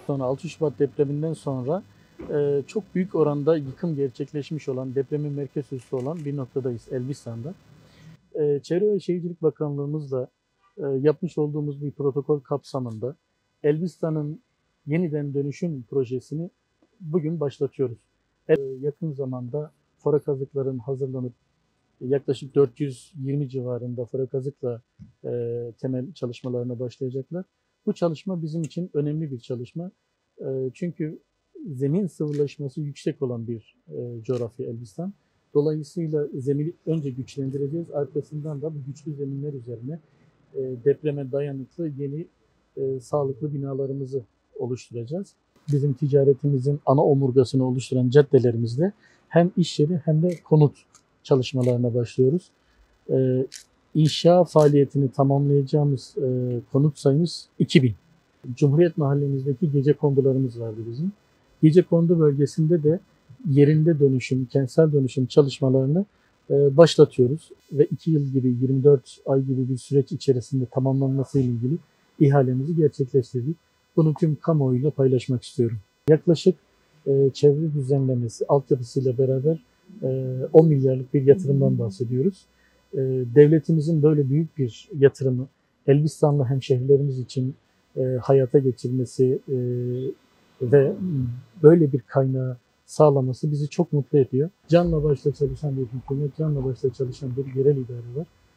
sonra 6 Şubat depreminden sonra çok büyük oranda yıkım gerçekleşmiş olan, depremin merkez üssü olan bir noktadayız, Elbistan'da. Çevre ve Şehircilik Bakanlığımızla yapmış olduğumuz bir protokol kapsamında Elbistan'ın yeniden dönüşüm projesini bugün başlatıyoruz. Yakın zamanda fora kazıkların hazırlanıp yaklaşık 420 civarında fora kazıkla temel çalışmalarına başlayacaklar. Bu çalışma bizim için önemli bir çalışma. Çünkü zemin sıvılaşması yüksek olan bir coğrafya Elbistan. Dolayısıyla zemini önce güçlendireceğiz. Arkasından da bu güçlü zeminler üzerine depreme dayanıklı yeni sağlıklı binalarımızı oluşturacağız. Bizim ticaretimizin ana omurgasını oluşturan caddelerimizde hem iş yeri hem de konut çalışmalarına başlıyoruz. İnşa faaliyetini tamamlayacağımız konut sayımız 2000. Cumhuriyet Mahallemizdeki gecekondularımız vardı bizim. Gecekondu bölgesinde de yerinde dönüşüm, kentsel dönüşüm çalışmalarını başlatıyoruz ve 2 yıl gibi, 24 ay gibi bir süreç içerisinde tamamlanması ile ilgili ihalemizi gerçekleştirdik. Bunu tüm kamuoyuyla paylaşmak istiyorum. Yaklaşık çevre düzenlemesi, altyapısıyla beraber 10 milyarlık bir yatırımdan bahsediyoruz. Devletimizin böyle büyük bir yatırımı Elbistanlı hemşehrilerimiz için hayata geçirmesi ve böyle bir kaynağı sağlaması bizi çok mutlu ediyor. Canla başla çalışan bir hükümet, canla başla çalışan bir yerel idare var.